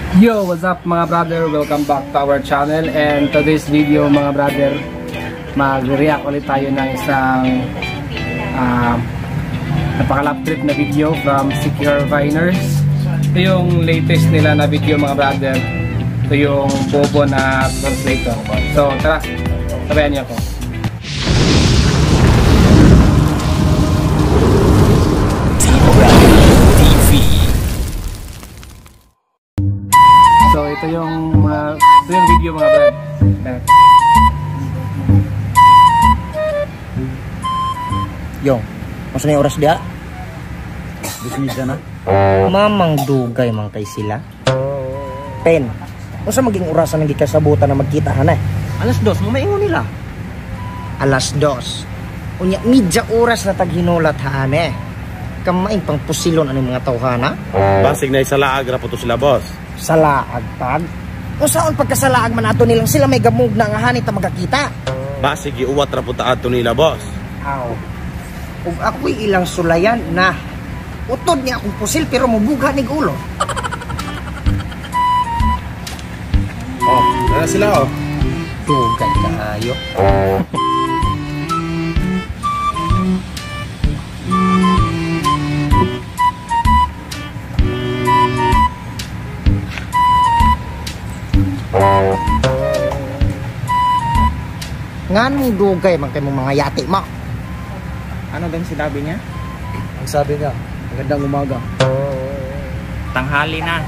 Yo, what's up mga brother? Welcome back to our channel. And today's video mga brother, mag-react ulit tayo ng isang napaka-lap trip na video from Secure Viners. Ito yung latest nila na video mga brother. Ito yung bobo na translator. So tara, sabayan niyo ako. So ito yung video mga brad. Yo, masa na yung oras dia? Bisnis na. Mamang dugay man kay sila. Pen, masa maging orasan ng gikasabutan na magkita na eh? Alas 2, mamaingon nila. Alas 2. Unya, midya oras na taghinulat haan eh. Kamaing pang pusilon ang mga tawhana. Basig na isalaag ra po to sila, boss. Salaag pag? O saan pagkasalaag man ato nilang sila may gamug na nga hanit na magkakita? Basig iuwat ra po ta ato nila, boss. Aw. Ug ako'y ilang sulayan na utod niya akong pusil pero mubuga ni ulo. Oh, na sila oh. Dugay kaayo. Ngan mong dugay man kay mong mga yati mo. Ano bang sinabi niya? Ang sabi niya, magandang umaga. Tanghali na.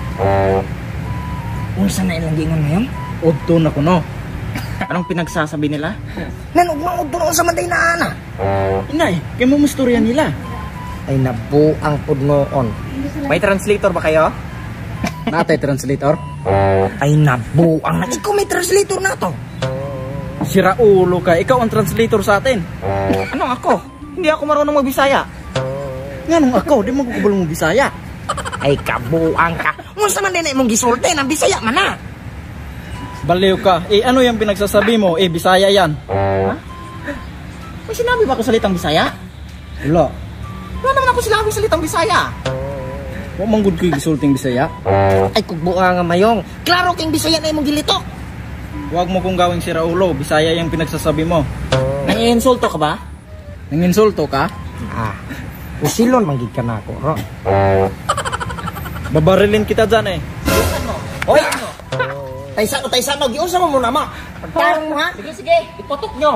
Unsa na ilang gingon ngayon? Udto na kuno. Anong pinagsasabi nila? Nanugmang udto sa manday na ana. Inay, kay mo musturya nila. Ay nabuang pud noon. May translator ba kayo? Natay translator? Ay nabuang na. Ikaw may translator na to. Sira ulo ka, ikaw ang translator sa atin. Anong ako? Hindi ako marunong magbisaya. Nganong ako, di mo kukubulong magbisaya. Ay kabuang ka. Unsa man din imong gisulti nang Bisaya man na. Baliw ka. Ano yung pinagsasabi mo? Bisaya yan. Ha? May sinabi ba ako salitang Bisaya? Wala. Wala naman ako sinabing salitang Bisaya. Huwag manggod ko yung gisulting Bisaya. Ay kugbuang nga mayong. Klaro king Bisaya na imong gilitok. Huwag mo kong gawing sira ulo. Bisaya yung pinagsasabi mo. Nangiinsulto ka ba? Nanginsulto ka? Usilon manggid ka na ako, ro. Babarilin kita dyan eh. Oy! Taysano, giunsa mo muna ma. Pagtarong mo ha? Sige, ipotok nyo.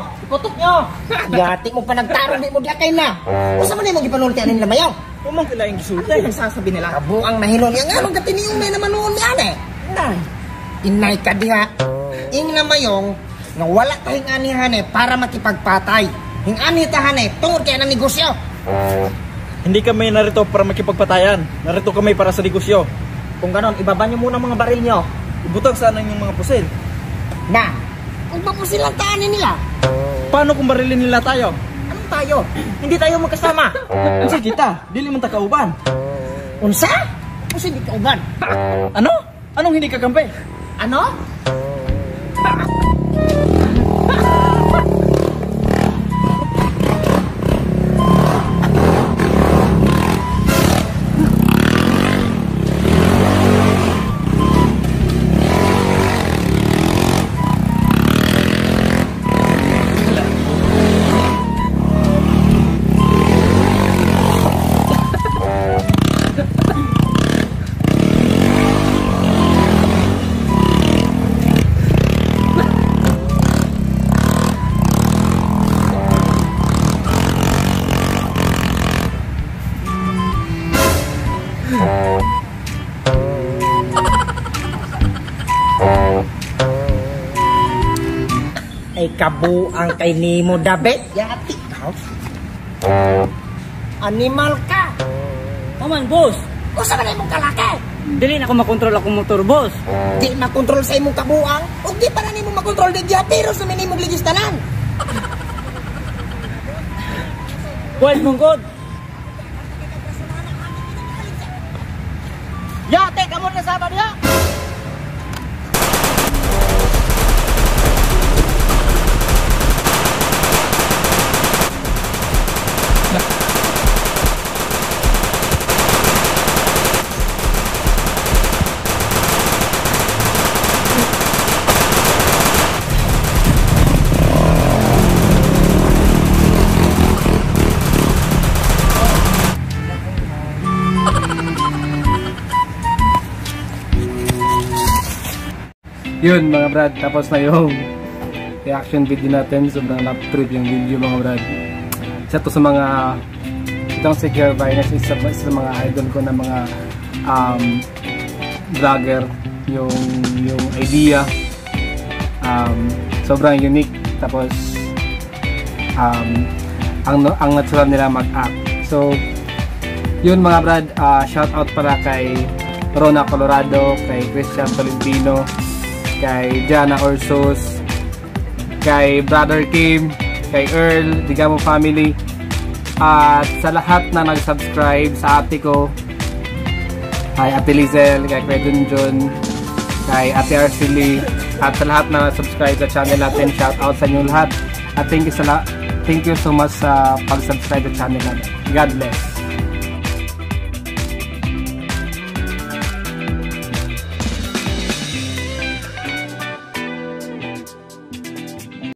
Gati mo pa nagtarong, di mo diakay na. Unsa man imong gipanulti anin nila mayaw? Kumang kila yung gisulti. Ano yung sasabi nila? Kabuang mahilon yang anong gatiniyong na naman noon yan eh. Inay ka diha. Ing na mayong nga wala tayong anihan eh para makipagpatay. Hing ani tahan eh tungod kaya ng negosyo. Hindi kami narito para makipagpatayan. Narito kami para sa negosyo. Kung ganon, ibaba nyo muna mga baril nyo. Ibutang sana yung mga pusil. Na, kung mapusil ang taanin nila. Paano kung barilin nila tayo? Anong tayo? Hindi tayo magkasama. Unsa kita? Dili man ta kauban. Unsa? Unsa di kauban? Ano? Anong hindi kakampi? Ano? Ay kabuang kay nimo dabe. Yati ka. Animal ka. Paman, boss. Usa man imong kalaki? Dili na ako makontrol akong motor, boss. Di makontrol sa imong kabuang. O di pa na nimo makontrol di pero sa minimong ligistanan. Boys, mungkod. Yate, kamu na sabar ya. Yun mga brad, tapos na yung reaction video natin. Sobrang lap trip yung video mga brad. Isa to sa mga itong si Secure Viners, isa sa mga idol ko na mga vlogger. Yung idea sobrang unique, tapos ang natural nila mag-act. So yun mga brad, shout out pala kay Rona Colorado, kay Christian Tolentino, kay Jana Orsos, kay Brother Kim, kay Earl, Digamo family, at sa lahat na nag-subscribe, sa ate ko, kay Ate Lizel, kay Kuya Junjun, kay Ate Arcely, at sa lahat na subscribe sa channel natin, shout out sa inyo lahat. At thank you so much sa pag-subscribe sa channel natin. God bless.